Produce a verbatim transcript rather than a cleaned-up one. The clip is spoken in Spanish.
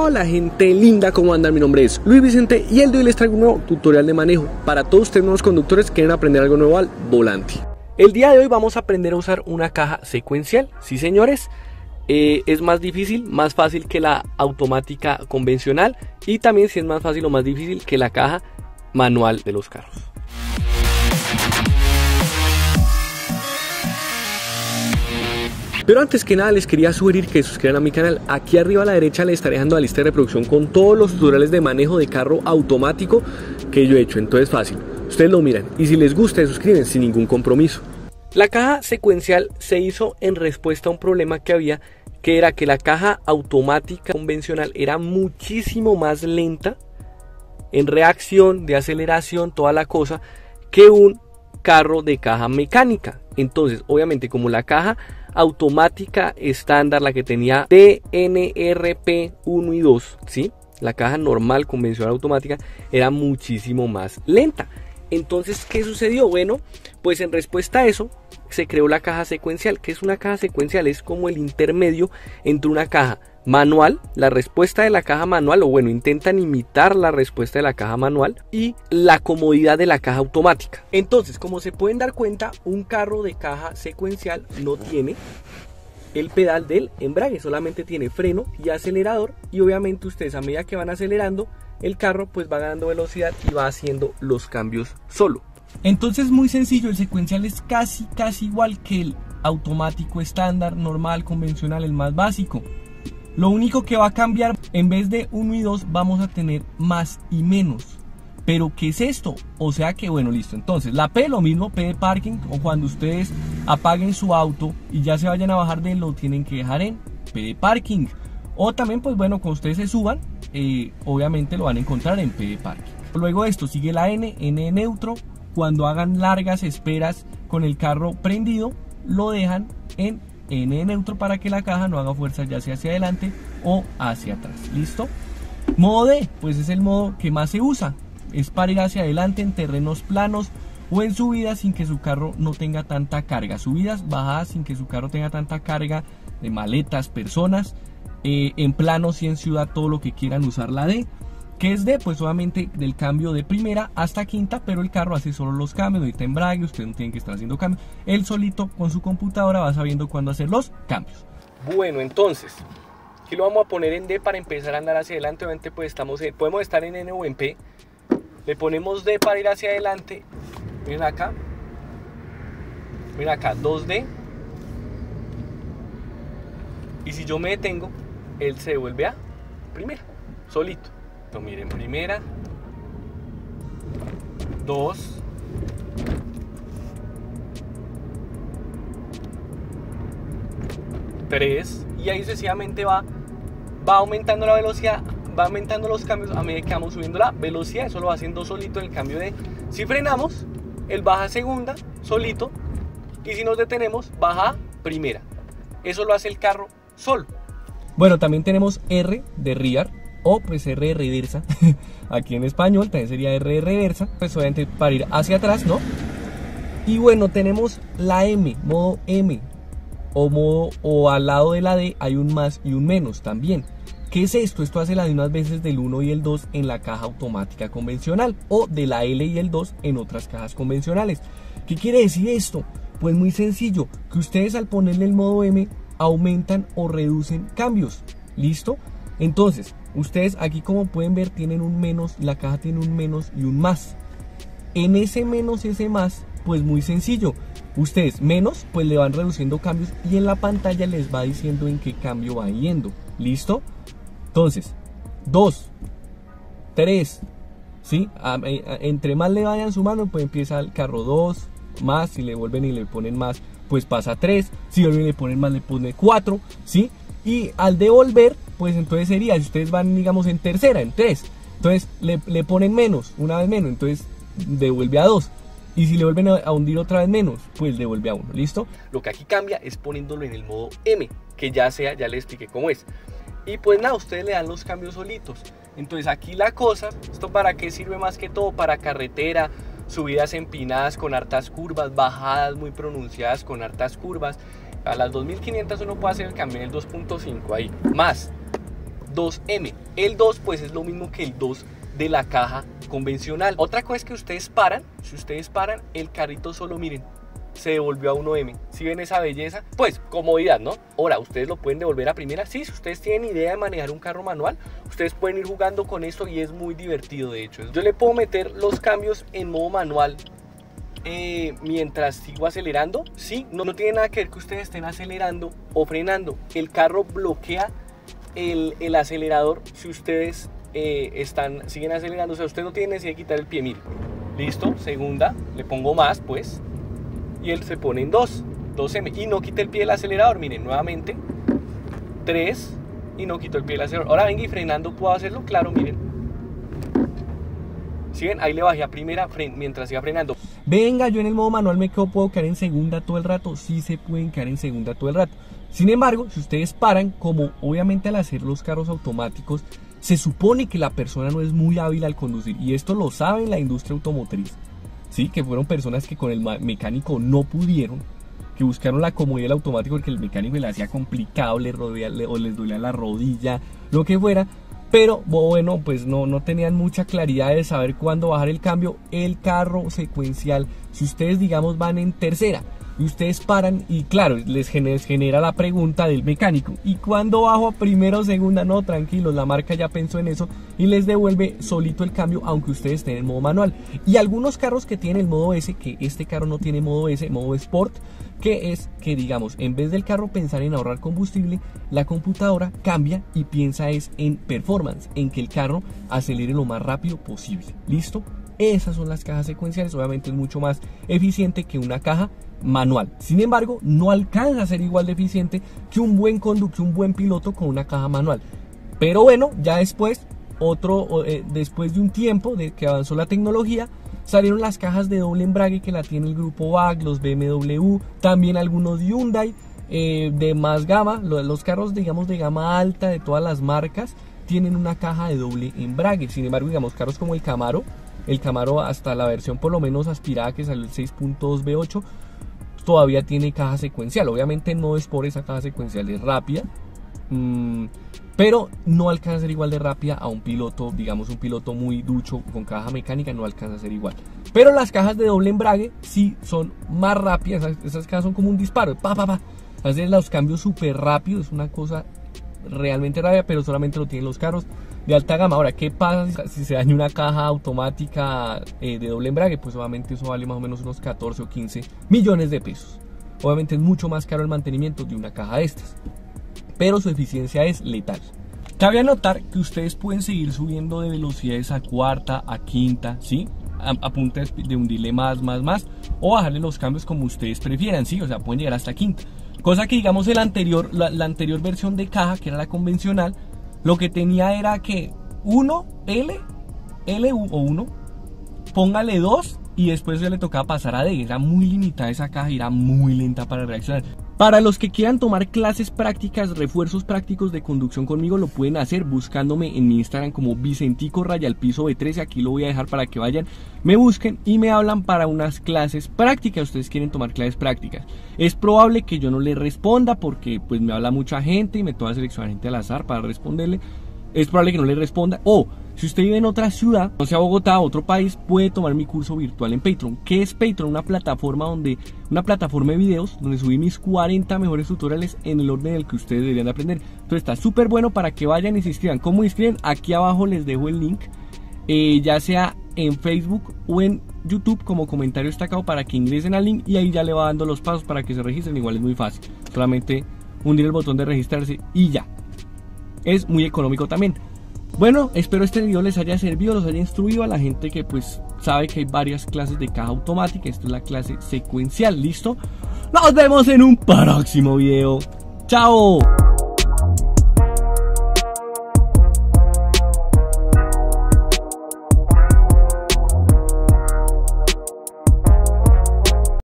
Hola gente linda, ¿cómo andan? Mi nombre es Luis Vicente y el de hoy les traigo un nuevo tutorial de manejo para todos ustedes nuevos conductores que quieren aprender algo nuevo al volante. El día de hoy vamos a aprender a usar una caja secuencial, sí señores, eh, es más difícil, más fácil que la automática convencional y también si es más fácil o más difícil que la caja manual de los carros. Pero antes que nada les quería sugerir que se suscriban a mi canal. Aquí arriba a la derecha les estaré dejando la lista de reproducción con todos los tutoriales de manejo de carro automático que yo he hecho. Entonces fácil, ustedes lo miran y si les gusta se suscriben sin ningún compromiso. La caja secuencial se hizo en respuesta a un problema que había, que era que la caja automática convencional era muchísimo más lenta en reacción, de aceleración, toda la cosa, que un carro de caja mecánica. Entonces obviamente como la caja automática estándar, la que tenía D N R P uno y dos, ¿sí? La caja normal convencional automática era muchísimo más lenta. Entonces, ¿qué sucedió? Bueno, pues en respuesta a eso se creó la caja secuencial. ¿Qué es una caja secuencial? Es como el intermedio entre una caja manual, la respuesta de la caja manual, o bueno, intentan imitar la respuesta de la caja manual, y la comodidad de la caja automática. Entonces, como se pueden dar cuenta, un carro de caja secuencial no tiene el pedal del embrague, solamente tiene freno y acelerador, y obviamente ustedes a medida que van acelerando, el carro pues va ganando velocidad y va haciendo los cambios solo. Entonces muy sencillo, el secuencial es casi casi igual que el automático estándar, normal, convencional, el más básico. Lo único que va a cambiar, en vez de uno y dos vamos a tener más y menos. ¿Pero qué es esto? O sea que bueno, listo, entonces la P lo mismo, P de parking, o cuando ustedes apaguen su auto y ya se vayan a bajar de él, lo tienen que dejar en P de parking. O también pues bueno, cuando ustedes se suban, eh, obviamente lo van a encontrar en P de parking. Luego de esto sigue la N, N de neutro. Cuando hagan largas esperas con el carro prendido, lo dejan en N de neutro para que la caja no haga fuerza ya sea hacia adelante o hacia atrás. ¿Listo? Modo D, pues es el modo que más se usa. Es para ir hacia adelante en terrenos planos o en subidas sin que su carro no tenga tanta carga. Subidas, bajadas sin que su carro tenga tanta carga de maletas, personas. Eh, en planos y en ciudad todo lo que quieran usar la D. ¿Qué es D? Pues obviamente del cambio de primera hasta quinta, pero el carro hace solo los cambios, ahorita embrague, ustedes no tienen que estar haciendo cambios. Él solito con su computadora va sabiendo cuándo hacer los cambios. Bueno, entonces, aquí lo vamos a poner en D para empezar a andar hacia adelante. Obviamente pues estamos en, podemos estar en N o en P. Le ponemos D para ir hacia adelante. Miren acá. Miren acá, dos D. Y si yo me detengo, él se devuelve a primera, solito. Entonces miren, primera, dos, tres, y ahí sucesivamente va, va aumentando la velocidad, va aumentando los cambios a medida que vamos subiendo la velocidad. Eso lo va haciendo solito en el cambio de, si frenamos, él baja a segunda, solito, y si nos detenemos, baja a primera. Eso lo hace el carro solo. Bueno, también tenemos R de rear, o pues R de reversa. Aquí en español también sería R de reversa, pues obviamente para ir hacia atrás, ¿no? Y bueno, tenemos la M, modo M, o modo, o al lado de la D hay un más y un menos también. ¿Qué es esto? Esto hace las mismas veces del uno y el dos en la caja automática convencional, o de la L y el dos en otras cajas convencionales. ¿Qué quiere decir esto? Pues muy sencillo, que ustedes al ponerle el modo M aumentan o reducen cambios. ¿Listo? Entonces, ustedes aquí como pueden ver tienen un menos, la caja tiene un menos y un más. En ese menos y ese más, pues muy sencillo. Ustedes menos, pues le van reduciendo cambios y en la pantalla les va diciendo en qué cambio va yendo. ¿Listo? Entonces, dos, tres, ¿sí? A, a, entre más le vayan sumando, pues empieza el carro dos, más, si le vuelven y le ponen más, pues pasa tres, si vuelven y le ponen más, le pone cuatro, ¿sí? Y al devolver, pues entonces sería, si ustedes van digamos en tercera, en tres, entonces le, le ponen menos, una vez menos, entonces devuelve a dos. Y si le vuelven a, a hundir otra vez menos, pues devuelve a uno, ¿listo? Lo que aquí cambia es poniéndolo en el modo M, que ya sea, ya les expliqué cómo es. Y pues nada, ustedes le dan los cambios solitos. Entonces aquí la cosa, ¿esto para qué sirve más que todo? Para carretera, subidas empinadas con hartas curvas, bajadas muy pronunciadas con hartas curvas. A las dos mil quinientas uno puede hacer el cambio en el dos punto cinco ahí, más. dos eme. El dos pues es lo mismo que el dos de la caja convencional. Otra cosa es que ustedes paran, si ustedes paran, el carrito solo, miren, se devolvió a uno eme. Si ven esa belleza, pues comodidad, ¿no? Ahora, ustedes lo pueden devolver a primera. Sí, si ustedes tienen idea de manejar un carro manual, ustedes pueden ir jugando con esto y es muy divertido, de hecho. Yo le puedo meter los cambios en modo manual eh, mientras sigo acelerando. Sí, no, no tiene nada que ver que ustedes estén acelerando o frenando. El carro bloquea el, el acelerador si ustedes eh, están, siguen acelerando. O sea, usted no tiene necesidad de quitar el pie, miren. Listo, segunda, le pongo más, pues. Y él se pone en dos, dos eme y no quita el pie del acelerador, miren, nuevamente tres y no quito el pie del acelerador. Ahora venga y frenando, ¿puedo hacerlo? Claro, miren. ¿Sí ven? Ahí le bajé a primera mientras iba frenando. Venga, yo en el modo manual me quedo, ¿puedo quedar en segunda todo el rato? Sí se pueden quedar en segunda todo el rato. Sin embargo, si ustedes paran, como obviamente al hacer los carros automáticos, se supone que la persona no es muy hábil al conducir, y esto lo sabe la industria automotriz. Sí, que fueron personas que con el mecánico no pudieron, que buscaron la comodidad del automático porque el mecánico le hacía complicado, le rodea, le, o les dolía la rodilla, lo que fuera, pero bueno, pues no, no tenían mucha claridad de saber cuándo bajar el cambio. El carro secuencial, si ustedes digamos van en tercera y ustedes paran y claro, les genera, genera la pregunta del mecánico, ¿y cuándo bajo a primera o segunda? No, tranquilos, la marca ya pensó en eso y les devuelve solito el cambio aunque ustedes estén en modo manual. Y algunos carros que tienen el modo S, que este carro no tiene modo S, modo Sport, que es que digamos, en vez del carro pensar en ahorrar combustible, la computadora cambia y piensa es en performance, en que el carro acelere lo más rápido posible. ¿Listo? Esas son las cajas secuenciales. Obviamente es mucho más eficiente que una caja manual. Sin embargo, no alcanza a ser igual de eficiente que un buen conductor, un buen piloto con una caja manual. Pero bueno, ya después, otro, eh, después de un tiempo de que avanzó la tecnología, salieron las cajas de doble embrague que la tiene el grupo B A G, los be eme doble u, también algunos Hyundai eh, de más gama. Los, los carros, digamos, de gama alta de todas las marcas tienen una caja de doble embrague. Sin embargo, digamos, carros como el Camaro, el Camaro hasta la versión por lo menos aspirada que salió el seis punto dos ve ocho, todavía tiene caja secuencial. Obviamente no es por esa caja secuencial, es rápida, mmm, pero no alcanza a ser igual de rápida a un piloto, digamos un piloto muy ducho con caja mecánica, no alcanza a ser igual. Pero las cajas de doble embrague sí son más rápidas. Esas, esas cajas son como un disparo, pa, pa, pa. Hacen los cambios súper rápido, es una cosa realmente rápida, pero solamente lo tienen los carros de alta gama. Ahora, ¿qué pasa si se daña una caja automática eh, de doble embrague? Pues obviamente eso vale más o menos unos catorce o quince millones de pesos. Obviamente es mucho más caro el mantenimiento de una caja de estas, pero su eficiencia es letal. Cabe anotar que ustedes pueden seguir subiendo de velocidades a cuarta, a quinta, ¿sí? A, a punta de hundirle más, más, más, o bajarle los cambios como ustedes prefieran, ¿sí? O sea, pueden llegar hasta quinta. Cosa que digamos el anterior, la, la anterior versión de caja, que era la convencional, lo que tenía era que uno, L, L o uno, póngale dos y después se le tocaba pasar a D. Era muy limitada esa caja y era muy lenta para reaccionar. Para los que quieran tomar clases prácticas, refuerzos prácticos de conducción conmigo, lo pueden hacer buscándome en mi Instagram como Vicentico Raya al Piso B trece. Aquí lo voy a dejar para que vayan, me busquen y me hablan para unas clases prácticas. Ustedes quieren tomar clases prácticas. Es probable que yo no les responda porque pues me habla mucha gente y me toca seleccionar gente al azar para responderle. Es probable que no le responda. O si usted vive en otra ciudad, no sea Bogotá, otro país, puede tomar mi curso virtual en Patreon. ¿Qué es Patreon? Una plataforma donde, una plataforma de videos donde subí mis cuarenta mejores tutoriales en el orden en el que ustedes deberían de aprender. Entonces está súper bueno para que vayan y se inscriban. ¿Cómo inscriben? Aquí abajo les dejo el link, eh, ya sea en Facebook o en YouTube como comentario destacado, para que ingresen al link y ahí ya le va dando los pasos para que se registren. Igual es muy fácil, solamente hundir el botón de registrarse y ya. Es muy económico también. Bueno, espero este video les haya servido, los haya instruido a la gente que pues sabe que hay varias clases de caja automática. Esta es la clase secuencial, ¿listo? Nos vemos en un próximo video. ¡Chao!